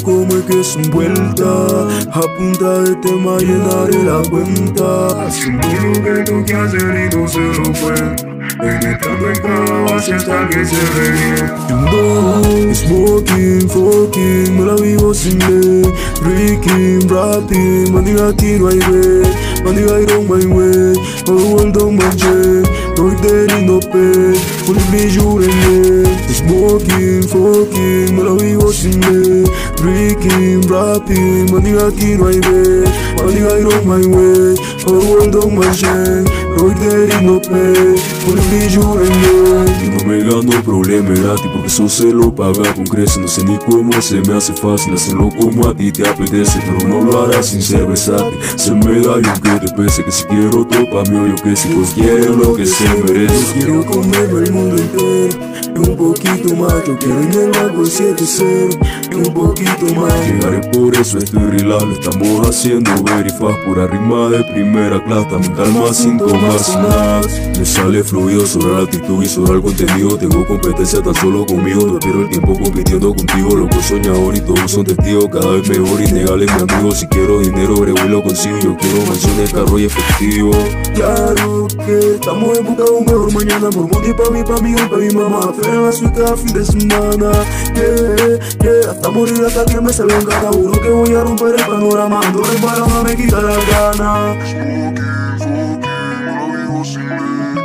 como es que son vueltas. A punta de tema llenaré la cuenta. Haciendo lo que tengo que hacer y no se lo cuento. Penetrando en cada base hasta que se reviente. You know, smoking, fucking, me la vivo sin ley. Drinking, rapping, man diga aquí no hay way. Man diga I don't my way. All the world on my chain. No there in no pain. Full you and me. Smoking, fucking, me la vivo sin ley. Drinking, rapping, man diga aquí no hay way. Man diga I don't my way. All the world on my chain. No there in no pain. Full you and me. Y no me gano problema gratis porque eso se lo paga con creces. No sé ni cómo se me hace fácil hacerlo como a ti te apetece, pero no lo harás sin ser versátil. Se me da y aunque te pese que si quiero topa mío yo que si pues quiero lo que se merece. Yo quiero comerme el mundo entero y un poquito más. Yo quiero en el lago el 7-0 y un poquito más. Llegaré por eso estoy real, lo estamos haciendo very fast. Pura rima de primera clase, también calma sin tomar sin nada. Me sale fluido sobre la actitud y sobre el contenido. Tengo competencia tan solo conmigo, no pierdo el tiempo compitiendo contigo. Loco soñador y todos son testigos, cada vez mejor y negales mi amigo. Si quiero dinero brego y lo consigo, yo quiero mansiones, carro y efectivo. Claro que estamos en busca de un mejor mañana. Por motivo pa' mí y pa' mi mamá. Pero soy cada fin de semana. Hasta morir hasta que me salga en gana. Juro que voy a romper el panorama. Ando reparado, no me quita las ganas. Smoking, me lo vivo sin ley.